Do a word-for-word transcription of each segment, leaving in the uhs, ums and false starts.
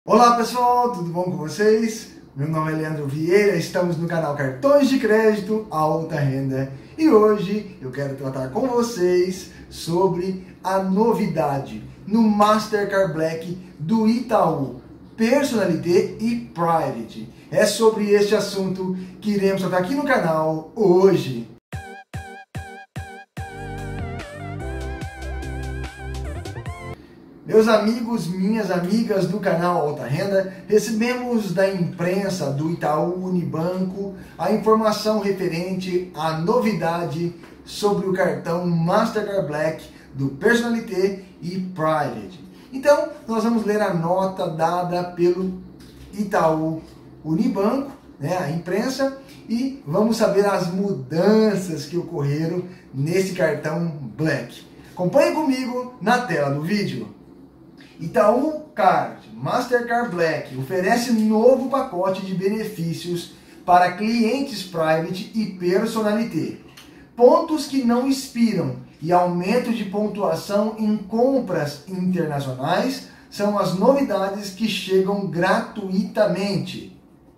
Olá pessoal, tudo bom com vocês? Meu nome é Leandro Vieira, estamos no canal Cartões de Crédito Alta Renda e hoje eu quero tratar com vocês sobre a novidade no Mastercard Black do Itaú, Personnalité e Private. É sobre este assunto que iremos tratar aqui no canal hoje. Meus amigos, minhas amigas do canal Alta Renda, recebemos da imprensa do Itaú Unibanco a informação referente à novidade sobre o cartão Mastercard Black do Personnalité e Private. Então, nós vamos ler a nota dada pelo Itaú Unibanco, né, a imprensa, e vamos saber as mudanças que ocorreram nesse cartão Black. Acompanhe comigo na tela do vídeo. Itaú Card Mastercard Black oferece novo pacote de benefícios para clientes Private e Personnalité. Pontos que não expiram e aumento de pontuação em compras internacionais são as novidades que chegam gratuitamente.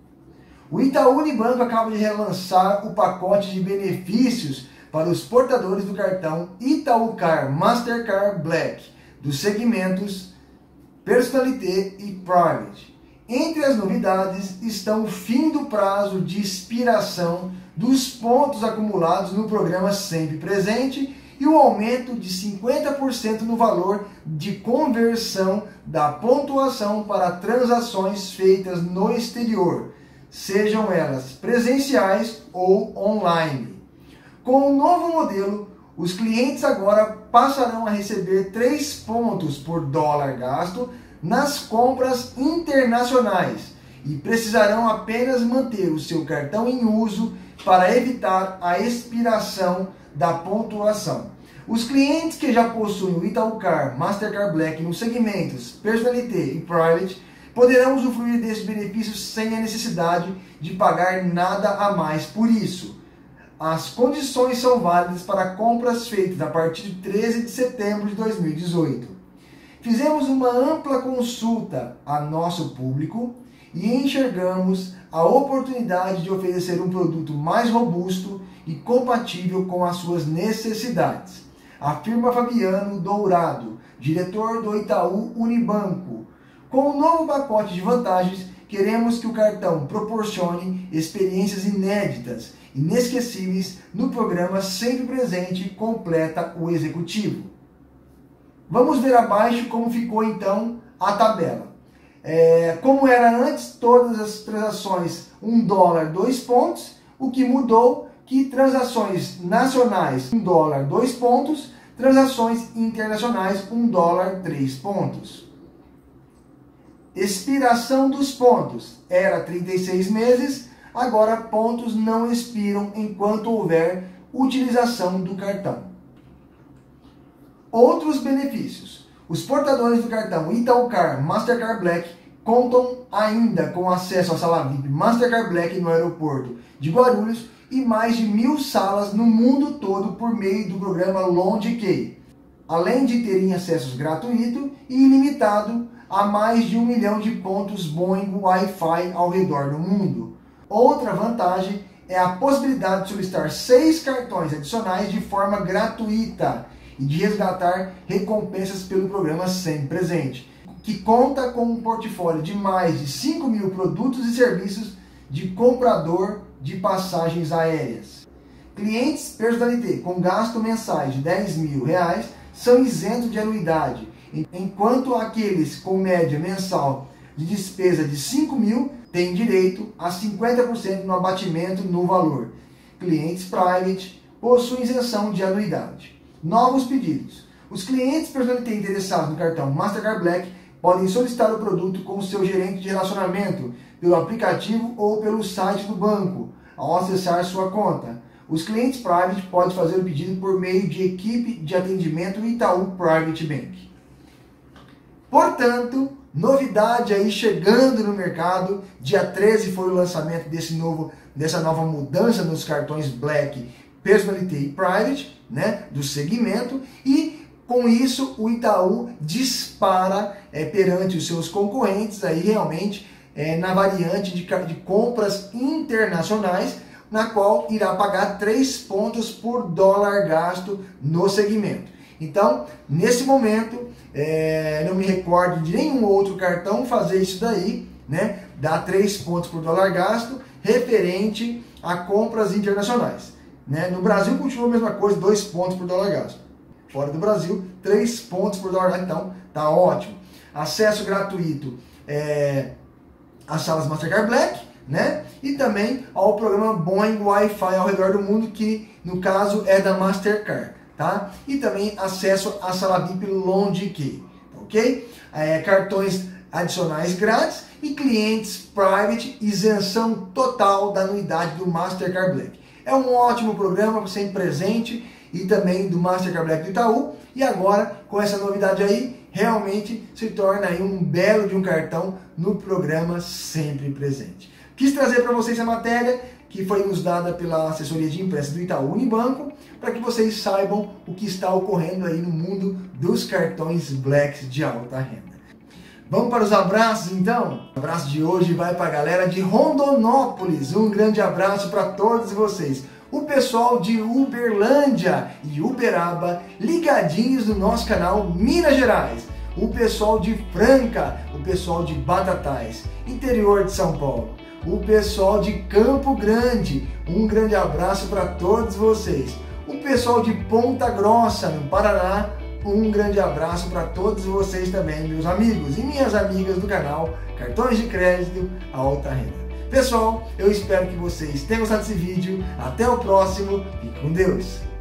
O Itaú Unibanco acaba de relançar o pacote de benefícios para os portadores do cartão Itaú Card Mastercard Black dos segmentos Personnalité e Private. Entre as novidades estão o fim do prazo de expiração dos pontos acumulados no programa Sempre Presente e o aumento de cinquenta por cento no valor de conversão da pontuação para transações feitas no exterior, sejam elas presenciais ou online. Com o novo modelo, os clientes agora passarão a receber três pontos por dólar gasto nas compras internacionais e precisarão apenas manter o seu cartão em uso para evitar a expiração da pontuação. Os clientes que já possuem o Itaú Card Mastercard Black nos segmentos Personnalité e Private poderão usufruir desses benefícios sem a necessidade de pagar nada a mais por isso. As condições são válidas para compras feitas a partir de treze de setembro de dois mil e dezoito. Fizemos uma ampla consulta a nosso público e enxergamos a oportunidade de oferecer um produto mais robusto e compatível com as suas necessidades, afirma Fabiano Dourado, diretor do Itaú Unibanco. Com o novo pacote de vantagens, queremos que o cartão proporcione experiências inéditas, inesquecíveis no programa Sempre Presente, completa o executivo. Vamos ver abaixo como ficou então a tabela. É, como era antes, todas as transações um dólar, dois pontos. O que mudou, que transações nacionais um dólar, dois pontos. Transações internacionais um dólar, três pontos. Expiração dos pontos era trinta e seis meses, agora pontos não expiram enquanto houver utilização do cartão. Outros benefícios. Os portadores do cartão Itaú Card Mastercard Black contam ainda com acesso à sala V I P Mastercard Black no aeroporto de Guarulhos e mais de mil salas no mundo todo por meio do programa Lounge Key, além de terem acesso gratuito e ilimitado a mais de um milhão de pontos Boeing Wi-Fi ao redor do mundo. Outra vantagem é a possibilidade de solicitar seis cartões adicionais de forma gratuita e de resgatar recompensas pelo programa Sempre Presente, que conta com um portfólio de mais de cinco mil produtos e serviços de comprador de passagens aéreas. Clientes Personnalité com gasto mensais de dez mil reais são isentos de anuidade, enquanto aqueles com média mensal de despesa de cinco mil têm direito a cinquenta por cento no abatimento no valor. Clientes Private possuem isenção de anuidade. Novos pedidos. Os clientes Personnalité interessados no cartão Mastercard Black podem solicitar o produto com o seu gerente de relacionamento pelo aplicativo ou pelo site do banco ao acessar sua conta. Os clientes Private podem fazer o pedido por meio de equipe de atendimento Itaú Private Bank. Portanto, novidade aí chegando no mercado. Dia treze foi o lançamento desse novo, dessa nova mudança nos cartões Black, Personnalité e Private, né, do segmento, e com isso o Itaú dispara é, perante os seus concorrentes, aí realmente é, na variante de, de compras internacionais, na qual irá pagar três pontos por dólar gasto no segmento. Então, nesse momento, é, não me recordo de nenhum outro cartão fazer isso daí, né? Dá três pontos por dólar gasto referente a compras internacionais. Né? No Brasil continua a mesma coisa, dois pontos por dólar gasto. Fora do Brasil, três pontos por dólar gasto. Então, tá ótimo. Acesso gratuito é, às salas Mastercard Black, né? E também ao programa Boeing Wi-Fi ao redor do mundo, que no caso é da Mastercard, tá? E também acesso à sala V I P Lounge Key, ok? É, cartões adicionais grátis e clientes private, isenção total da anuidade do Mastercard Black. É um ótimo programa, sempre presente, e também do Mastercard Black do Itaú. E agora, com essa novidade aí, realmente se torna aí um belo de um cartão no programa sempre presente. Quis trazer para vocês a matéria que foi nos dada pela assessoria de imprensa do Itaú Unibanco, para que vocês saibam o que está ocorrendo aí no mundo dos cartões Blacks de alta renda. Vamos para os abraços então? O abraço de hoje vai para a galera de Rondonópolis. Um grande abraço para todos vocês. O pessoal de Uberlândia e Uberaba ligadinhos no nosso canal Minas Gerais. O pessoal de Franca, o pessoal de Batatais, interior de São Paulo. O pessoal de Campo Grande, um grande abraço para todos vocês. O pessoal de Ponta Grossa, no Paraná, um grande abraço para todos vocês também, meus amigos e minhas amigas do canal Cartões de Crédito Alta Renda. Pessoal, eu espero que vocês tenham gostado desse vídeo. Até o próximo. Fique com Deus.